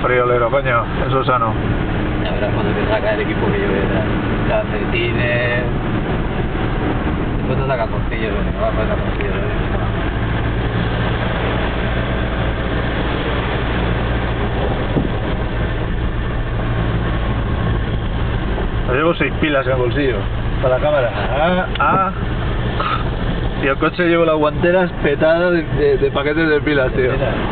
friolero, coño, eso es sano. Ya verás cuando te saca el equipo que lleve calcetines. Después te saca tortillos, no va a sacar tortillos. Llevo 6 pilas en el bolsillo para la cámara. Y el coche llevo las guanteras petadas de paquetes de pilas, tío.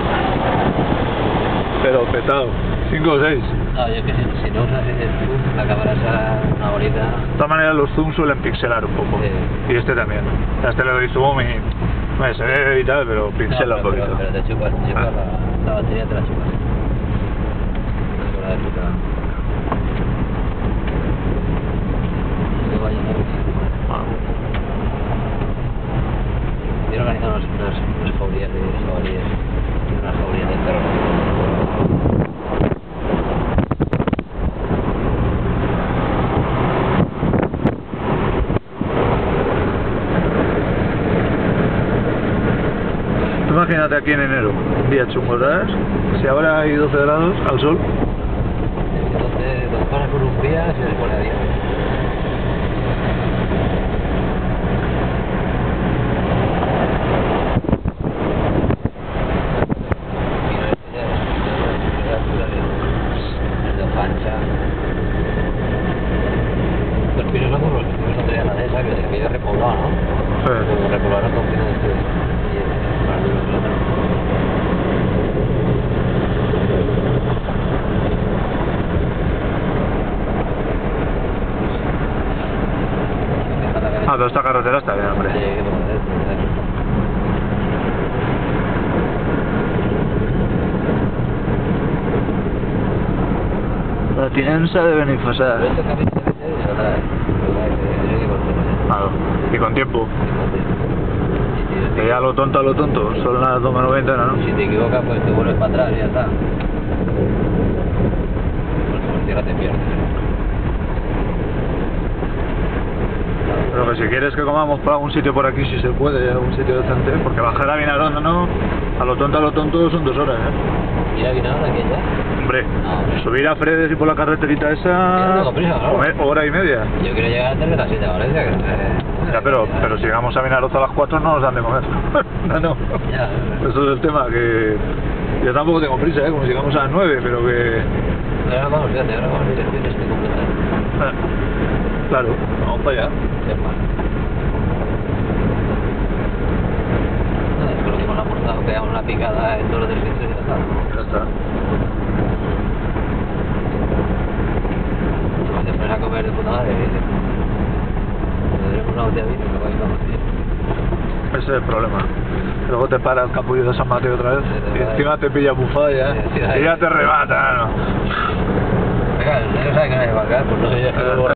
Pero petado, 5 o 6. No, yo es que si no usas el zoom, la cámara esa una horita. De todas maneras los zooms suelen pixelar un poco. Sí. Y este también. A este le doy zoom y bueno, se ve y tal, pero pixela un poquito. Pero te chupas la batería, te la chupas. No la de puta. Que vaya a ver. Quiero organizar unas jaurías de jabalíes. Unas jaurías de perro. Imagínate aquí en enero, un día chungo, ¿sabes? Si ahora hay 12 grados al sol. Entonces, cuando pasas por un día, se le pone a 10. El de pancha. Los pinos son como los pinos no tenían la de esa, que había repoblado, ¿no? Sí. Como repoblaron con pinos de este. Más duros que el otro. Pero esta carretera está bien, hombre. Sí, que La tinença de Benifassà. Claro, y con tiempo. Que ya a lo tonto, son las 2:90, ¿no? Si te equivocas, pues te vuelves para atrás y ya está. Porque por tierra te pierdes. Pero que si quieres que comamos por algún sitio por aquí, si se puede, algún sitio decente, porque bajar a Vinarondo, no, a lo tonto son 2 horas, ¿eh? ¿Ir a Vinarondo aquí ya? Hombre, No. subir a Fredes y por la carreterita Ya esa, no tengo prisa, claro. hora y media. Yo quiero llegar antes de las 7 de Valencia, que Ya, pero si llegamos a Vinarondo a las 4 no nos dan de comer. No. Ya, Eso es el tema, que yo tampoco tengo prisa, ¿eh? Como si llegamos a las 9, pero que... ahora vamos, fíjate, ahora vamos dirección este completo. Claro, vamos para allá. Por lo que hemos aportado, que hagamos una picada en todos los servicios y ya está. Ya está. Cuando te pones a comer de puta madre, tendremos una botella de vino y luego ahí vamos bien. Ese es el problema. Luego te para el capullo de San Mateo otra vez y encima te pilla bufada ya. Y ya te remata, ¿no? Venga, el negro sabe que no hay que marcar, pues no sé, yo